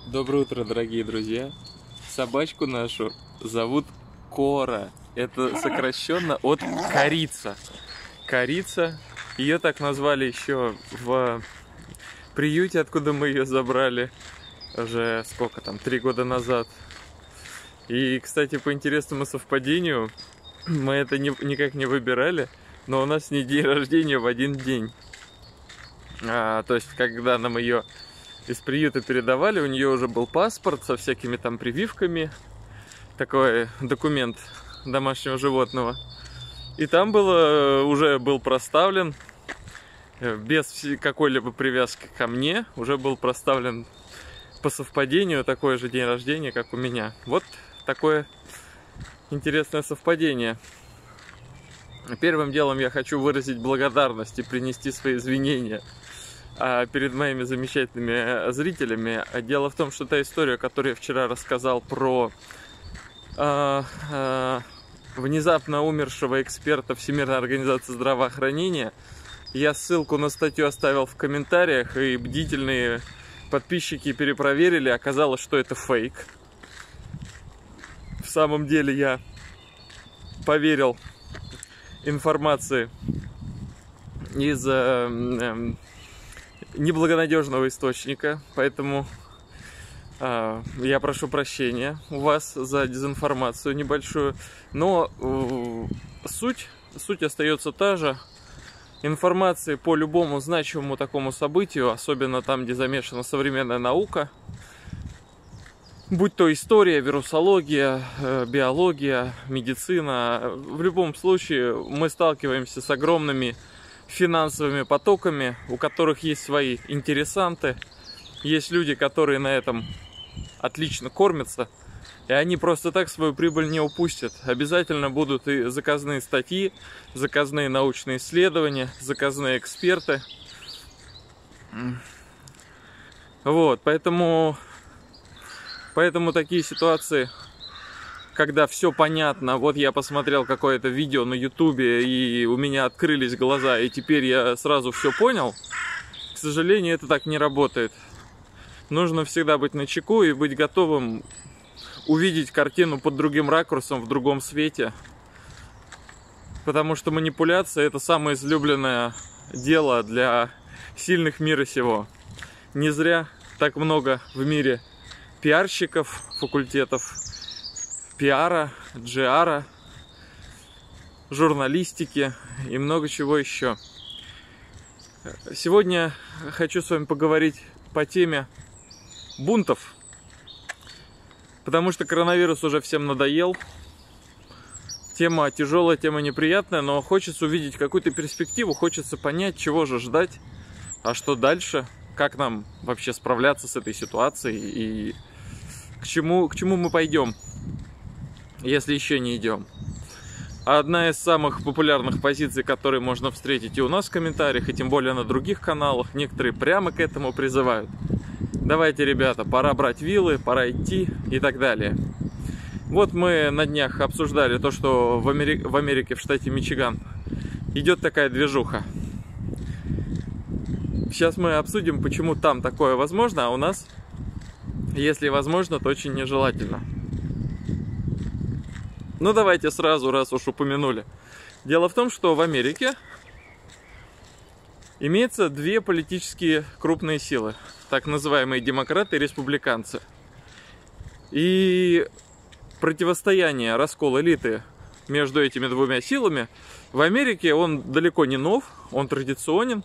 Доброе утро, дорогие друзья. Собачку нашу зовут Кора. Это сокращенно от корица. Корица. Ее так назвали еще в приюте, откуда мы ее забрали уже сколько там, 3 года назад. И, кстати, по интересному совпадению, мы это никак не выбирали, но у нас с ней день рождения в один день. То есть, когда нам ее из приюта передавали, у нее уже был паспорт со всякими там прививками, такой документ домашнего животного. И там уже был проставлен, без какой-либо привязки ко мне, уже был проставлен по совпадению такой же день рождения, как у меня. Вот такое интересное совпадение. Первым делом я хочу выразить благодарность и принести свои извинения перед моими замечательными зрителями. Дело в том, что та история, которую я вчера рассказал про внезапно умершего эксперта Всемирной организации здравоохранения, я ссылку на статью оставил в комментариях, и бдительные подписчики перепроверили, оказалось, что это фейк. В самом деле я поверил информации из неблагонадежного источника, поэтому я прошу прощения у вас за дезинформацию небольшую, но суть остается та же. Информации по любому значимому такому событию, особенно там, где замешана современная наука, будь то история, вирусология, биология, медицина, в любом случае мы сталкиваемся с огромными финансовыми потоками, у которых есть свои интересанты, есть люди, которые на этом отлично кормятся, и они просто так свою прибыль не упустят. Обязательно будут и заказные статьи, заказные научные исследования, заказные эксперты. Вот, поэтому такие ситуации, когда все понятно, вот я посмотрел какое-то видео на ютубе, и у меня открылись глаза, и теперь я сразу все понял, к сожалению, это так не работает. Нужно всегда быть начеку и быть готовым увидеть картину под другим ракурсом, в другом свете. Потому что манипуляция — это самое излюбленное дело для сильных мира сего. Не зря так много в мире пиарщиков, факультетов пиара, джиара, журналистики и много чего еще. Сегодня хочу с вами поговорить по теме бунтов, потому что коронавирус уже всем надоел. Тема тяжелая, тема неприятная, но хочется увидеть какую-то перспективу, хочется понять, чего же ждать, а что дальше, как нам вообще справляться с этой ситуацией и к чему мы пойдем, если еще не идем. Одна из самых популярных позиций, которые можно встретить и у нас в комментариях, и тем более на других каналах, некоторые прямо к этому призывают. Давайте, ребята, пора брать вилы, пора идти и так далее. Вот мы на днях обсуждали то, что в Америке, в штате Мичиган, идет такая движуха. Сейчас мы обсудим, почему там такое возможно, а у нас, если возможно, то очень нежелательно. Ну, давайте сразу, раз уж упомянули. Дело в том, что в Америке имеется две политические крупные силы, так называемые демократы и республиканцы. И противостояние, раскол элиты между этими двумя силами в Америке, он далеко не нов, он традиционен.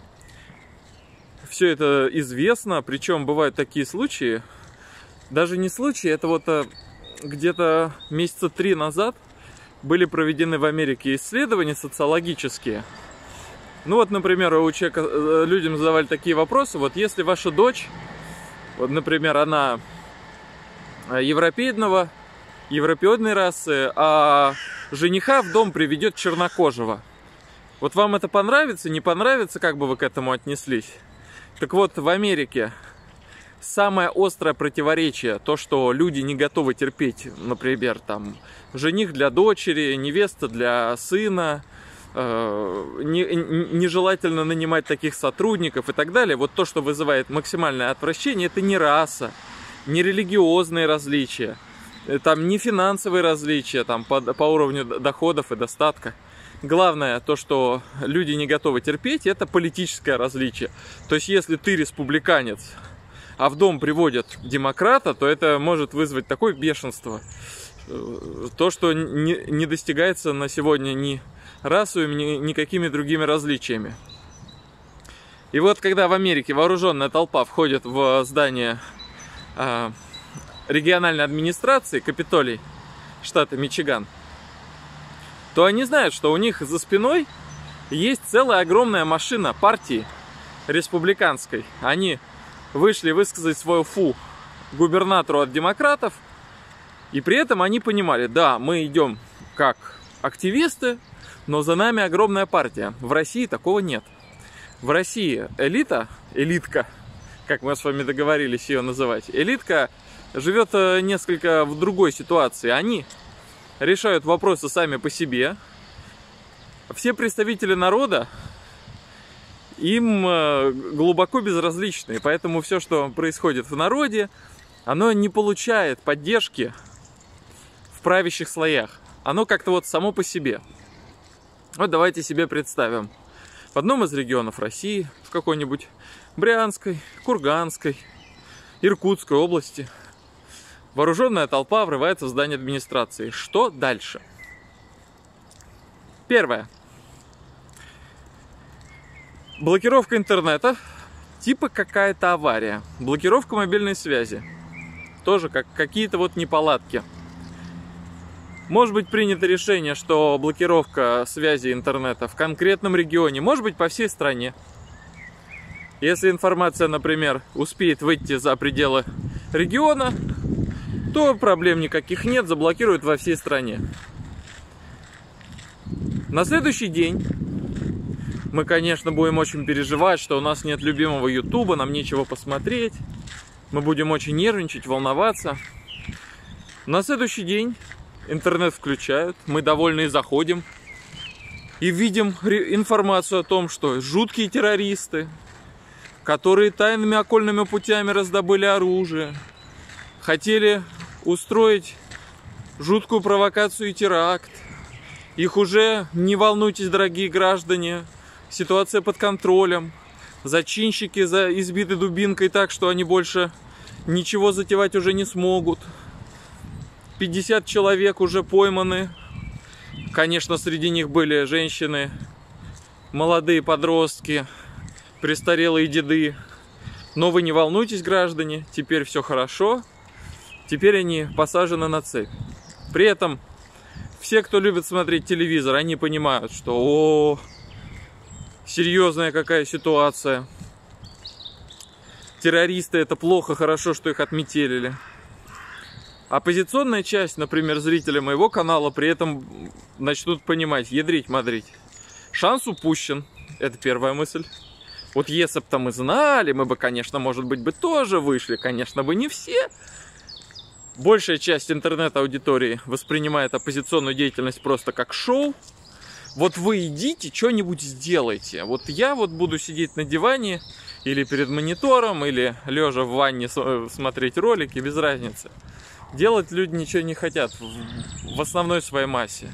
Все это известно, причем бывают такие случаи, даже не случаи, это вот где-то месяца 3 назад были проведены в Америке исследования социологические. Ну вот, например, людям задавали такие вопросы: вот если ваша дочь, вот, например, она европеидной расы, а жениха в дом приведет чернокожего, вот вам это понравится, не понравится, как бы вы к этому отнеслись? Так вот, в Америке самое острое противоречие, то, что люди не готовы терпеть, например, там, жених для дочери, невеста для сына, нежелательно нанимать таких сотрудников и так далее. Вот то, что вызывает максимальное отвращение, это не раса, ни религиозные различия, там, ни финансовые различия там, по уровню доходов и достатка. Главное, то, что люди не готовы терпеть, это политическое различие. То есть, если ты республиканец, а в дом приводят демократа, то это может вызвать такое бешенство. То, что не достигается на сегодня ни расовыми, ни какими другими различиями. И вот, когда в Америке вооруженная толпа входит в здание региональной администрации, Капитолий, штата Мичиган, то они знают, что у них за спиной есть целая огромная машина партии республиканской. Они вышли высказать свое фу губернатору от демократов, и при этом они понимали, да, мы идем как активисты, но за нами огромная партия. В России такого нет. В России элитка, как мы с вами договорились ее называть, элитка живет несколько в другой ситуации. Они решают вопросы сами по себе. Все представители народа им глубоко безразличны. Поэтому все, что происходит в народе, оно не получает поддержки в правящих слоях. Оно как-то вот само по себе. Вот давайте себе представим. В одном из регионов России, в какой-нибудь Брянской, Курганской, Иркутской области, вооруженная толпа врывается в здание администрации. Что дальше? Первое. Блокировка интернета, типа какая-то авария. Блокировка мобильной связи. Тоже как какие-то вот неполадки. Может быть принято решение, что блокировка связи интернета в конкретном регионе, может быть по всей стране. Если информация, например, успеет выйти за пределы региона, то проблем никаких нет, заблокируют во всей стране. На следующий день мы, конечно, будем очень переживать, что у нас нет любимого Ютуба, нам нечего посмотреть. Мы будем очень нервничать, волноваться. На следующий день интернет включают, мы довольные заходим и видим информацию о том, что жуткие террористы, которые тайными окольными путями раздобыли оружие, хотели устроить жуткую провокацию и теракт. Их уже, не волнуйтесь, дорогие граждане, ситуация под контролем. Зачинщики избиты дубинкой так, что они больше ничего затевать уже не смогут. 50 человек уже пойманы. Конечно, среди них были женщины, молодые подростки, престарелые деды. Но вы не волнуйтесь, граждане, теперь все хорошо. Теперь они посажены на цепь. При этом все, кто любит смотреть телевизор, они понимают, что серьезная какая ситуация. Террористы — это плохо, хорошо, что их отметелили. Оппозиционная часть, например, зрители моего канала, при этом начнут понимать, ядрить-мадрить. Шанс упущен. Это первая мысль. Вот если бы мы знали, мы бы, конечно, может быть, бы тоже вышли. Конечно, бы не все. Большая часть интернет-аудитории воспринимает оппозиционную деятельность просто как шоу. Вот вы идите, что-нибудь сделайте. Вот я вот буду сидеть на диване или перед монитором, или лежа в ванне смотреть ролики, без разницы. Делать люди ничего не хотят в основной своей массе.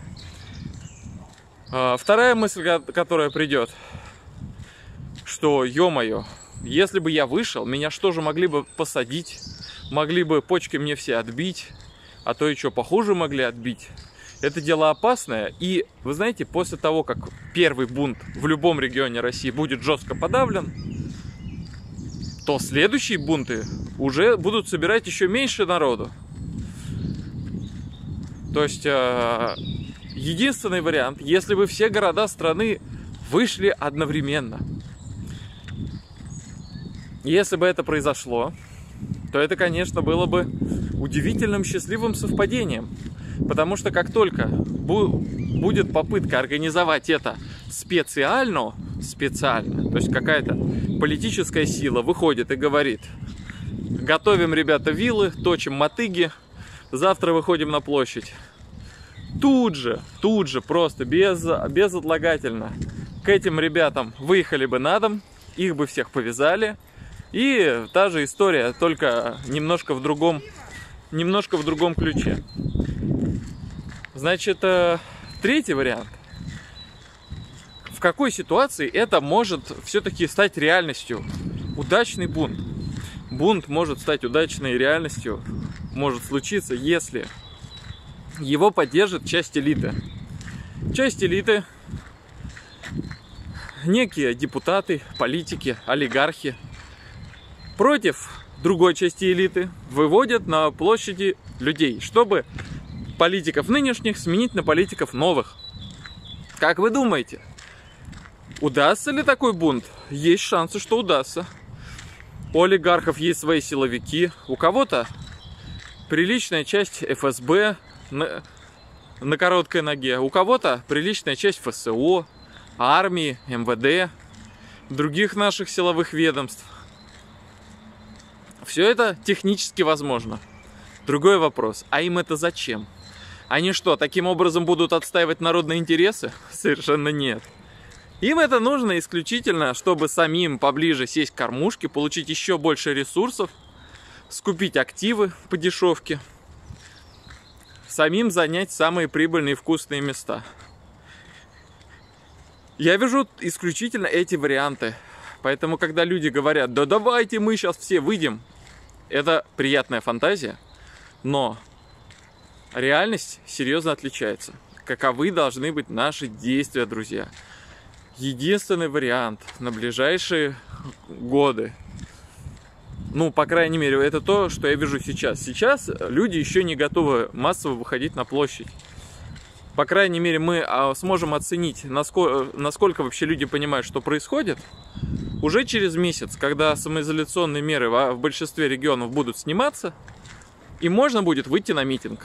Вторая мысль, которая придет, что, ё-моё, если бы я вышел, меня что же могли бы посадить, могли бы почки мне все отбить, а то и что похуже могли отбить. Это дело опасное, и вы знаете, после того, как первый бунт в любом регионе России будет жестко подавлен, то следующие бунты уже будут собирать еще меньше народу. То есть единственный вариант, если бы все города страны вышли одновременно. Если бы это произошло, то это, конечно, было бы удивительным счастливым совпадением. Потому что как только будет попытка организовать это специально, то есть какая-то политическая сила выходит и говорит: готовим, ребята, виллы, точим мотыги, завтра выходим на площадь. Тут же, просто безотлагательно к этим ребятам выехали бы на дом, их бы всех повязали, И та же история, только немножко в другом ключе. Значит, третий вариант. В какой ситуации это может все-таки стать реальностью? Удачный бунт. Бунт может стать удачной реальностью, может случиться, если его поддержит часть элиты. Часть элиты, некие депутаты, политики, олигархи против другой части элиты выводят на площади людей, чтобы политиков нынешних сменить на политиков новых. Как вы думаете, удастся ли такой бунт? Есть шансы, что удастся. У олигархов есть свои силовики, у кого-то приличная часть ФСБ на короткой ноге, у кого-то приличная часть ФСО, армии, МВД, других наших силовых ведомств. Все это технически возможно. Другой вопрос, а им это зачем? Они что, таким образом будут отстаивать народные интересы? Совершенно нет. Им это нужно исключительно, чтобы самим поближе сесть к кормушке, получить еще больше ресурсов, скупить активы по дешевке, самим занять самые прибыльные и вкусные места. Я вижу исключительно эти варианты. Поэтому, когда люди говорят, да давайте мы сейчас все выйдем, это приятная фантазия, но реальность серьезно отличается. Каковы должны быть наши действия, друзья? Единственный вариант на ближайшие годы, ну, по крайней мере, это то, что я вижу сейчас. Сейчас люди еще не готовы массово выходить на площадь. По крайней мере, мы сможем оценить, насколько вообще люди понимают, что происходит, уже через месяц, когда самоизоляционные меры в большинстве регионов будут сниматься, и можно будет выйти на митинг.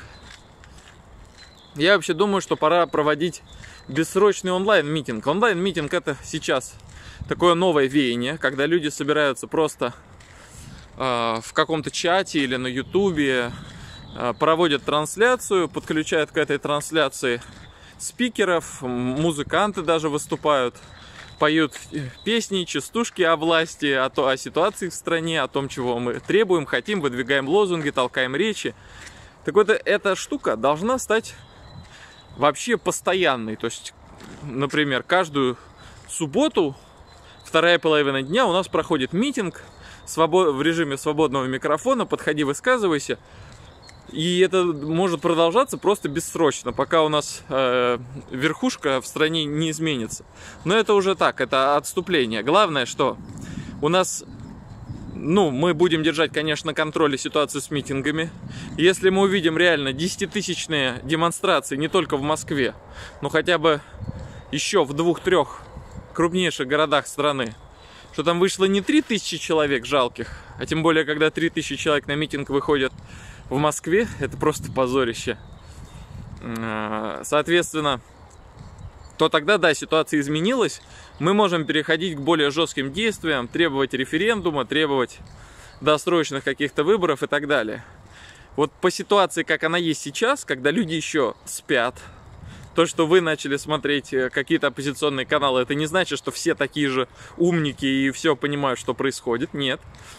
Я вообще думаю, что пора проводить бессрочный онлайн-митинг. Онлайн-митинг — это сейчас такое новое веяние, когда люди собираются просто в каком-то чате или на ютубе, проводят трансляцию, подключают к этой трансляции спикеров, музыканты даже выступают, поют песни, частушки о власти, о ситуации в стране, о том, чего мы требуем, хотим, выдвигаем лозунги, толкаем речи. Так вот, эта штука должна стать вообще постоянной. То есть, например, каждую субботу, вторая половина дня у нас проходит митинг в режиме свободного микрофона, подходи, высказывайся. И это может продолжаться просто бессрочно, пока у нас верхушка в стране не изменится. Но это уже так, это отступление. Главное, что у нас, мы будем держать, конечно, на контроле ситуацию с митингами. Если мы увидим реально 10-тысячные демонстрации не только в Москве, но хотя бы еще в 2-3 крупнейших городах страны, что там вышло не 3000 человек жалких, а тем более, когда 3000 человек на митинг выходят в Москве, это просто позорище. Соответственно, то тогда, да, ситуация изменилась. Мы можем переходить к более жестким действиям, требовать референдума, требовать досрочных каких-то выборов и так далее. Вот по ситуации, как она есть сейчас, когда люди еще спят, то, что вы начали смотреть какие-то оппозиционные каналы, это не значит, что все такие же умники и все понимают, что происходит. Нет.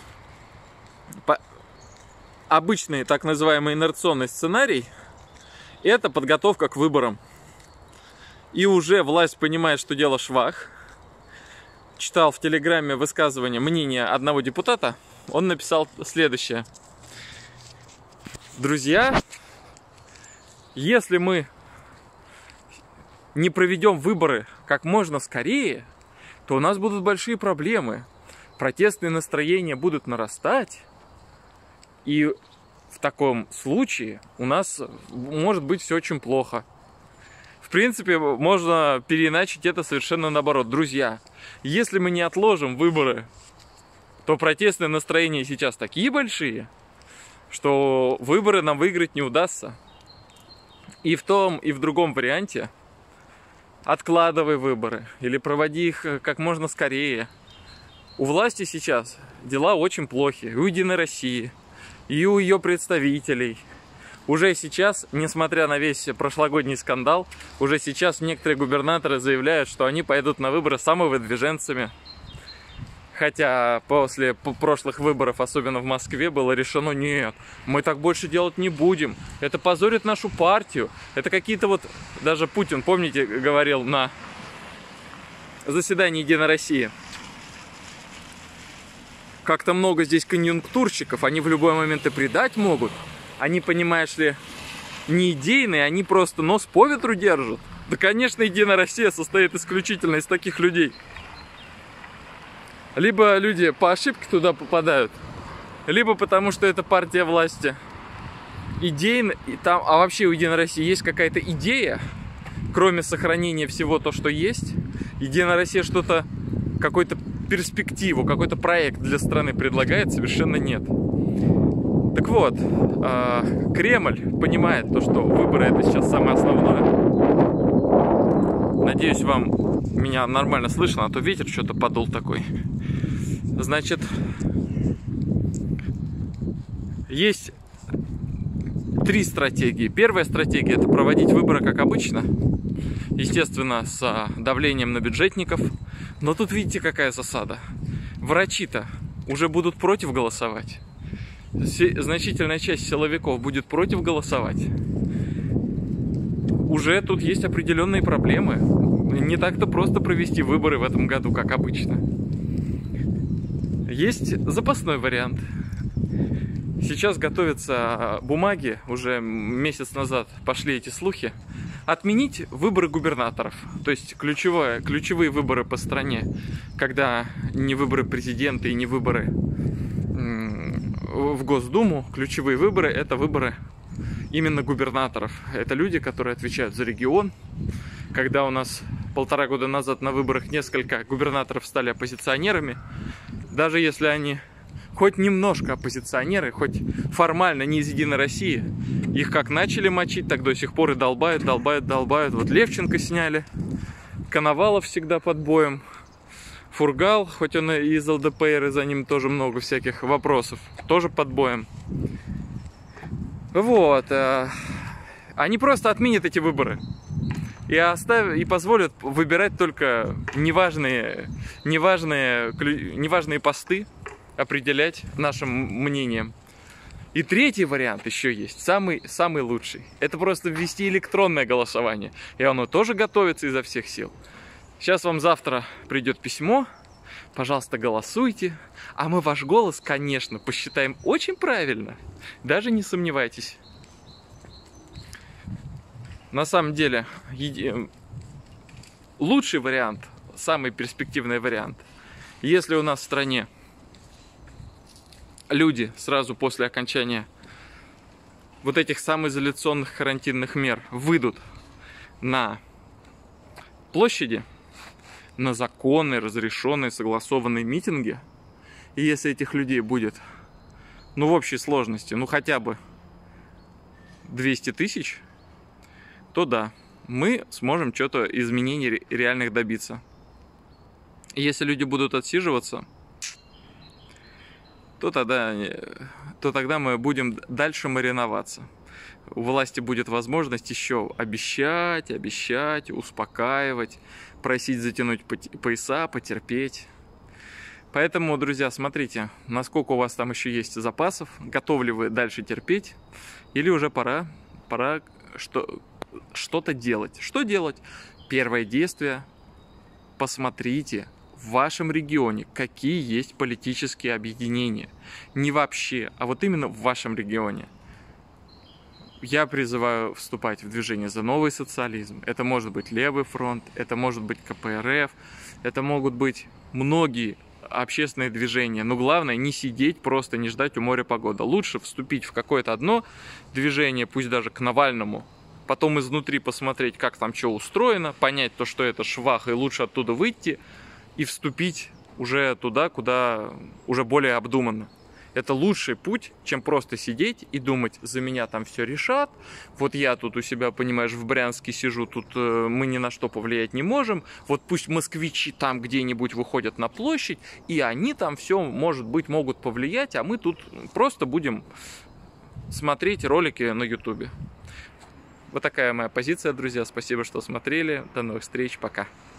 Обычный так называемый инерционный сценарий – это подготовка к выборам. И уже власть понимает, что дело швах. Читал в Телеграме высказывание, мнение одного депутата. Он написал следующее. Друзья, если мы не проведем выборы как можно скорее, то у нас будут большие проблемы. Протестные настроения будут нарастать. И в таком случае у нас может быть все очень плохо. В принципе, можно переиначить это совершенно наоборот. Друзья, если мы не отложим выборы, то протестные настроения сейчас такие большие, что выборы нам выиграть не удастся. И в том, и в другом варианте откладывай выборы или проводи их как можно скорее. У власти сейчас дела очень плохи. И у Единой России, и у ее представителей. Уже сейчас, несмотря на весь прошлогодний скандал, уже сейчас некоторые губернаторы заявляют, что они пойдут на выборы самовыдвиженцами. Хотя после прошлых выборов, особенно в Москве, было решено: нет, мы так больше делать не будем. Это позорит нашу партию. Это какие-то вот... Даже Путин, помните, говорил на заседании Единой России: как-то много здесь конъюнктурщиков, они в любой момент и предать могут. Они, понимаешь ли, не идейные, они просто нос по ветру держат. Да, конечно, Единая Россия состоит исключительно из таких людей. Либо люди по ошибке туда попадают, либо потому что это партия власти. Идейно, и там, а вообще у Единой России есть какая-то идея, кроме сохранения всего то, что есть. Единая Россия что-то, какую-то перспективу, какой-то проект для страны предлагает, совершенно нет. Так вот, Кремль понимает то, что выборы это сейчас самое основное. Надеюсь, вам меня нормально слышно, а то ветер что-то подул такой. Значит, есть 3 стратегии. Первая стратегия — это проводить выборы как обычно. Естественно, с давлением на бюджетников. Но тут видите, какая засада. Врачи-то уже будут против голосовать. Значительная часть силовиков будет против голосовать. Уже тут есть определенные проблемы. Не так-то просто провести выборы в этом году, как обычно. Есть запасной вариант. Сейчас готовятся бумаги, уже месяц назад пошли эти слухи, отменить выборы губернаторов. То есть ключевые выборы по стране, когда не выборы президента и не выборы в Госдуму, ключевые выборы — это выборы именно губернаторов. Это люди, которые отвечают за регион. Когда у нас 1,5 года назад на выборах несколько губернаторов стали оппозиционерами, даже если они хоть немножко оппозиционеры, хоть формально не из Единой России, их как начали мочить, так до сих пор и долбают. Вот Левченко сняли, Коновалов всегда под боем, Фургал, хоть он и из ЛДПР, и за ним тоже много всяких вопросов, тоже под боем. Вот, они просто отменят эти выборы и позволят выбирать только неважные посты, определять нашим мнением. И третий вариант еще есть, самый лучший. Это просто ввести электронное голосование. И оно тоже готовится изо всех сил. Сейчас вам завтра придет письмо. Пожалуйста, голосуйте. А мы ваш голос, конечно, посчитаем очень правильно. Даже не сомневайтесь. На самом деле, лучший вариант, самый перспективный вариант, если у нас в стране люди сразу после окончания вот этих самоизоляционных карантинных мер выйдут на площади, на законные, разрешенные, согласованные митинги, и если этих людей будет, в общей сложности, хотя бы 200 тысяч, то да, мы сможем что-то изменений реальных добиться. Если люди будут отсиживаться, то тогда мы будем дальше мариноваться. У власти будет возможность еще обещать, успокаивать, просить затянуть пояса, потерпеть. Поэтому, друзья, смотрите, насколько у вас там еще есть запасов, готовы ли вы дальше терпеть, или уже пора что-то делать. Что делать? Первое действие. Посмотрите в вашем регионе, какие есть политические объединения. Не вообще, а вот именно в вашем регионе. Я призываю вступать в движение за новый социализм. Это может быть Левый фронт, это может быть КПРФ, это могут быть многие общественные движения. Но главное не сидеть, просто не ждать у моря погода. Лучше вступить в какое-то одно движение, пусть даже к Навальному, потом изнутри посмотреть, как там что устроено, понять то, что это швах, и лучше оттуда выйти и вступить уже туда, куда уже более обдуманно. Это лучший путь, чем просто сидеть и думать: за меня там все решат, вот я тут у себя, понимаешь, в Брянске сижу, тут мы ни на что повлиять не можем, вот пусть москвичи там где-нибудь выходят на площадь, и они там все, может быть, могут повлиять, а мы тут просто будем смотреть ролики на ютубе. Вот такая моя позиция, друзья. Спасибо, что смотрели. До новых встреч. Пока.